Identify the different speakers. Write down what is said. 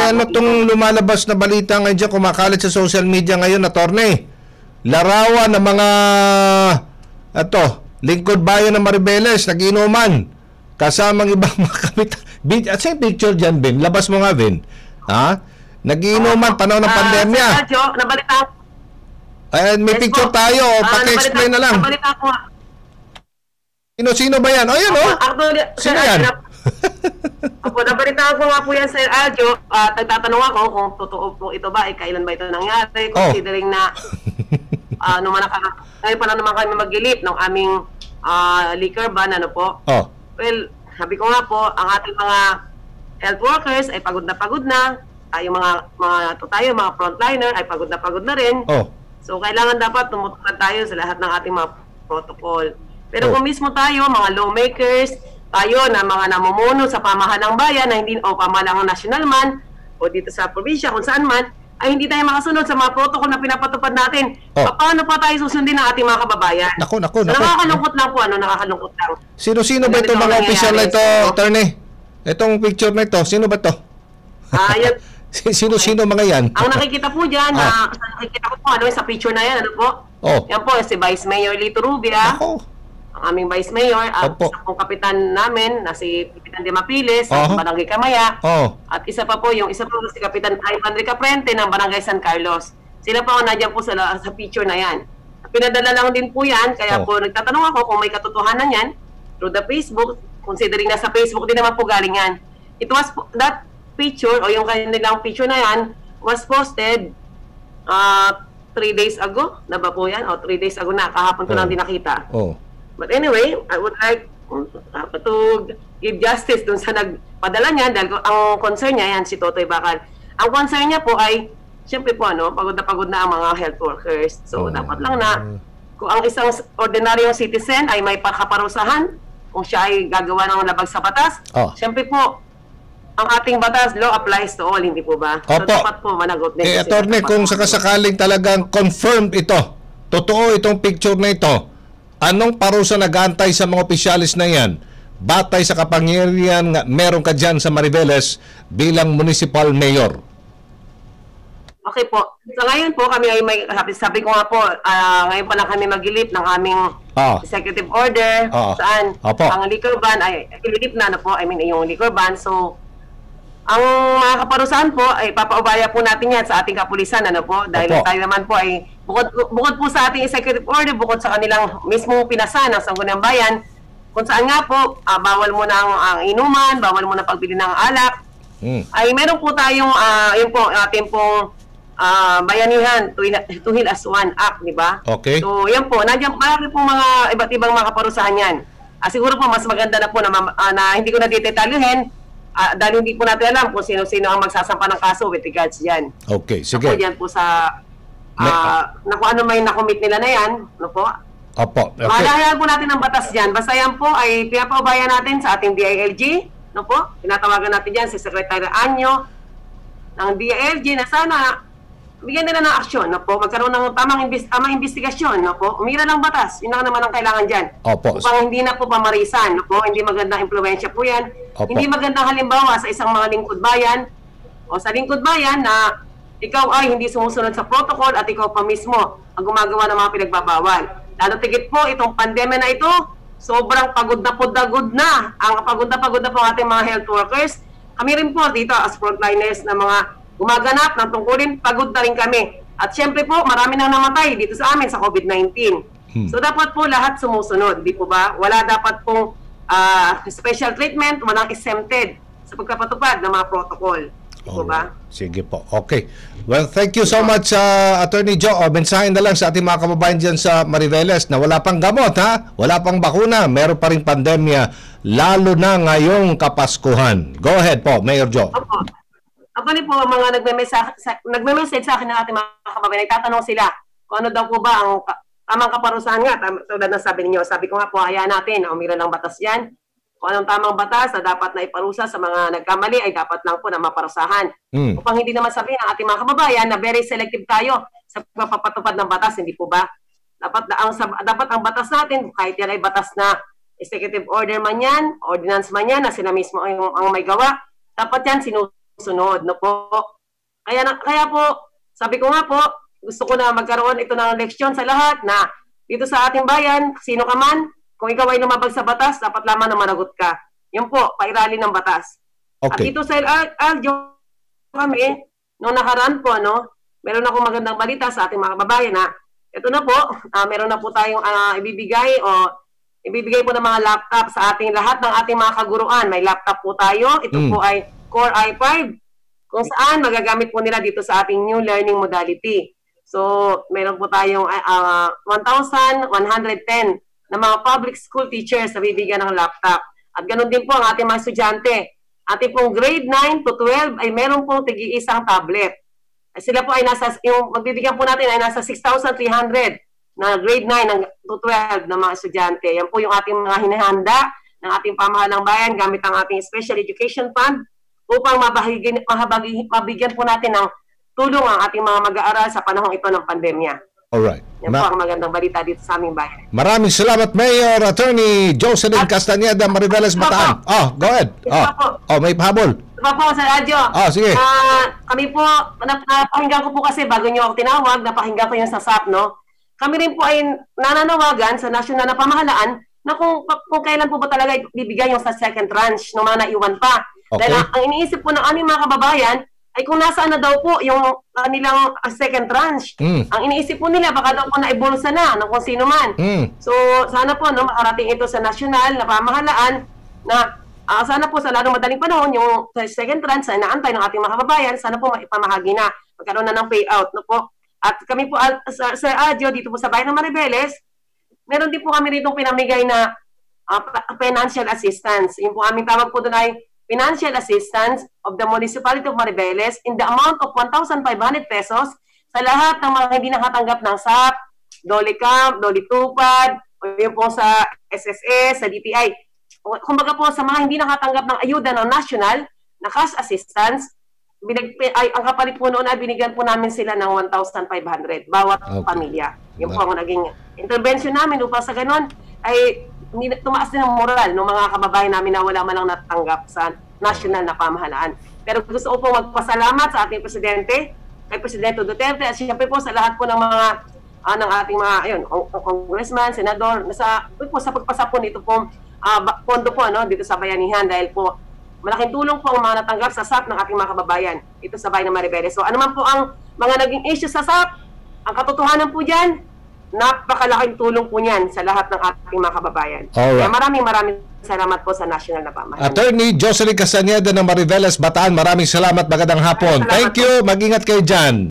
Speaker 1: ano tong lumalabas na balita ngayon dyan, kumakalat sa social media ngayon, attorney? Larawan ng mga lingkod bayan ng Maribeles, nag-inuman kasamang ibang mga kapitan. At sa picture dyan, Ben, labas mo nga, Ben. Ha? Nag-inuman, panahon ng pandemya.
Speaker 2: Sir Aljo, nabalita.
Speaker 1: May picture tayo, paki-explain na lang.
Speaker 2: Nabalita ko nga.
Speaker 1: Sino ba yan? O, yan, o. Sino yan?
Speaker 2: Opo, nabalitaan ko nga po yan, Sir Aljo. Nagtatanong ako kung totoo po ito ba, kailan ba ito nangyari, considering na ngayon pa na naman kami mag-ilip ng aming liquor ban, ano po. Well, sabi ko nga po, ang ating mga health workers ay pagod na. Tayo mga frontliner ay pagod na rin. So, kailangan dapat tumutupad tayo sa lahat ng ating mga protocol. Pero kung mismo tayo, mga lawmakers, tayo na mga namumuno sa pamahalang bayan na hindi o pamahalang national man o dito sa probinsya kung saan man ay hindi tayo makasunod sa mga protocol na pinapatupad natin. Paano pa tayo susundin ng ating mga kababayan?
Speaker 1: Naku.
Speaker 2: Nakakalungkot lang po, nakakalungkot lang.
Speaker 1: Sino ba itong mga opisyal na ito, attorney? Itong picture na ito, sino ba ito? Sino mga yan?
Speaker 2: Ang nakikita po dyan, nakikita ko po sa picture na yan, ano po? Yan po, si Vice Mayor Lito Rubia. Ang aming Vice Mayor, at isa pong kapitan namin na si Kapitan De Mapiles ng Barangay Kamaya. At isa pa po si Kapitan Ivan Ricaprente ng Barangay San Carlos. Sila po nandiyan po sa picture na yan. Pinadala lang din po yan, kaya po nagtatanong ako kung may katotohanan yan through the Facebook, considering na sa Facebook din naman po galing yan. It was that picture, o yung kanilang picture na yan, was posted 3 days ago. Na ba po yan? 3 days ago na, kahapon ko lang din nakita. But anyway, I would like to give justice dun sa nagpadala niya dahil ang concern niya yan si Totoy Bakal. Ang concern niya po ay siyempre po pagod na ang mga health workers. So dapat lang na kung ang isang ordinaryong citizen ay may pagkaparusahan kung siya ay gagawa ng labag sa batas, siyempre po ang ating batas, law applies to all, hindi po ba? So dapat po managot din.
Speaker 1: Attorney, kung sakasakaling talagang confirmed ito, totoo itong picture na ito, anong parusa nag-aantay sa mga opisyalis na yan? Batay sa kapangyarihan nga meron ka dyan sa Maribeles bilang municipal mayor.
Speaker 2: Okay po. So ngayon po kami ay sabi ko nga po, ngayon pa lang kami mag-ilip ng aming executive order saan ang liquor ban ay ililip na yung liquor ban. So ang mga kaparusahan po ay papaubaya po natin yan sa ating kapulisan, dahil tayo naman po ay bukod po sa ating executive order, bukod sa kanilang mismong pinasa ng Sangguniang Bayan, kung saan nga po bawal mo na ang inuman, bawal mo na pagbili ng alak, ay meron po tayong yun po ating pong bayanihan to heal as one act, di ba?
Speaker 1: Okay.
Speaker 2: So yan po, nandiyan marami po mga iba't ibang mga kaparusahan yan. Siguro po mas maganda na po na hindi ko na detalyehin dahil hindi po natin alam kung sino-sino ang magsasampa ng kaso with regards dyan.
Speaker 1: Okay, sige.
Speaker 2: Ako dyan po sa kung ano may nakomit nila na yan, po?
Speaker 1: Opo. Okay.
Speaker 2: Malahayan po natin ang batas dyan. Basta yan po ay pinapaubaya natin sa ating DILG, po? Tinatawagan natin dyan si Secretary Anyo ng DILG na sana bigyan nila ng aksyon, po? Magkaroon ng tamang investigasyon, po? Umira ng batas. Yun lang naman ang kailangan dyan.
Speaker 1: Opo.
Speaker 2: Upang hindi na po pamarisan, po? Hindi magandang impluensya po yan.
Speaker 1: Opo.
Speaker 2: Hindi magandang halimbawa sa isang mga lingkod bayan o sa lingkod bayan na ikaw ay hindi sumusunod sa protocol at ikaw pa mismo ang gumagawa ng mga pinagbabawal. Lalo tigit po itong pandemya na ito, sobrang pagod na ang pagod na po ang ating mga health workers. Kami rin po dito as frontliners na mga gumaganap ng tungkulin, pagod na rin kami. At syempre po, marami nang namatay dito sa amin sa COVID-19. So dapat po lahat sumusunod, di po ba? Wala dapat pong special treatment, walang exempted sa pagpapatupad ng mga protocol. Di po ba?
Speaker 1: Sige po. Okay. Well, thank you so much, Attorney Joe. Mensahe na lang sa ating mga kababayan dyan sa Mariveles na wala pang gamot, wala pang bakuna, meron pa rin pandemya, lalo na ngayong Kapaskuhan. Go ahead po, Mayor Joe.
Speaker 2: Opo. Ako rin po, mga nagme-message sa akin ng ating mga kababayan, nagtatanong sila kung ano daw po ba ang tamang kaparusahan nga. Tulad ng sabi ninyo, sabi ko nga po, hayaan natin na umira ng batas yan. Kung anong tamang batas na dapat na iparusa sa mga nagkamali ay dapat lang po na maparusahan. Upang hindi naman sabihin ng ating mga kababayan na very selective tayo sa pagpapatupad ng batas, hindi po ba? Dapat ang batas natin, kahit yan ay batas na executive order man yan, ordinance man yan, na sila mismo ang may gawa, dapat yan sunod, no po. Kaya po, sabi ko nga po, gusto ko na magkaroon ito ng leksyon sa lahat na dito sa ating bayan, sino ka man, kung ikaw ay lumabag sa batas, dapat lamang na managot ka. Yun po, pairali ng batas.
Speaker 1: Okay.
Speaker 2: At dito sa Aljo kami, noong nakaraan po, meron akong magandang balita sa ating mga kababayan na ito na po, meron na po tayong ibibigay po ng mga laptop sa ating lahat ng ating mga kaguruan. May laptop po tayo. Ito po ay Core i5 kung saan magagamit po nila dito sa ating new learning modality. So, meron po tayong 1,110 na mga public school teachers na bibigyan ng laptop. At ganoon din po ang ating mga estudyante. Ating pong grade 9 to 12 ay meron pong tig-iisang tablet. Sila po ay yung magbibigyan po natin ay nasa 6,300 na grade 9 to 12 na mga estudyante. Yan po yung ating mga hinahanda ng ating pamahalang bayan gamit ang ating Special Education Fund upang mabigyan po natin ng tulong ang ating mga mag-aaral sa panahong ito ng pandemya.
Speaker 1: Alright.
Speaker 2: Yan po ang magandang balita dito sa aming bayan.
Speaker 1: Maraming salamat, Mayor Attorney Jocelyn Castañeda, Mariveles, Bataan. Go ahead. May pahabol.
Speaker 2: Diba po sa radyo?
Speaker 1: Sige.
Speaker 2: Kami po, napakinggan ko po kasi bago nyo ako tinawag, napakinggan ko yung sa SAP, Kami rin po ay nananawagan sa nasyonal na pamahalaan na kung kailan po ba talaga bibigay yung sa second tranche ng mga naiwan pa.
Speaker 1: Okay.
Speaker 2: Dahil ang iniisip po ng aming mga kababayan ay kung nasaan na daw po yung kanilang second tranche. Ang iniisip po nila baka daw po naibulsa na ng kung sino man. So sana po makarating ito sa nasyonal na pamahalaan na sana po sa lalong madaling panahon yung second tranche na inaantay ng ating mga kababayan, sana po maipamahagi na, magkaroon na ng payout. Po. At kami po sa Adyo dito po sa bayan ng Mariveles, meron din po kami rito pinamigay na financial assistance. Yung po aming tawag po doon ay financial assistance of the Municipality of Mariveles in the amount of 1,500 pesos sa lahat ng mga hindi nakatanggap ng SAP, DOLICAM, DOLITUPAD, o yung po sa SSS, sa DTI. Kumbaga po sa mga hindi nakatanggap ng ayuda ng national na cash assistance, ang kapalit po noon ay binigyan po namin sila ng 1,500 bawat pamilya. Yung po ang naging intervention namin upang sa ganun ay tumaas din ang moral ng mga kababayan namin na wala man lang natanggap sa national na pamahalaan. Pero gusto ko po magpasalamat sa ating Presidente, kay Presidente Duterte, at siyempre po sa lahat po ng mga ng ating mga congressman, senador, sa pagpasa po nito po pondo po dito sa bayanihan dahil po malaking tulong po ang mga natanggap sa SAP ng ating mga kababayan ito sa bayan ng Mariveles. So ano man po ang mga naging issue sa SAP, ang katotohanan po dyan, napakalaking tulong po niyan sa lahat ng ating mga kababayan. Kaya maraming salamat po sa national na pamahalaan.
Speaker 1: Attorney Jocelyn Castañeda ng Mariveles, Bataan, maraming salamat, magandang hapon. Thank you, mag-ingat kayo dyan.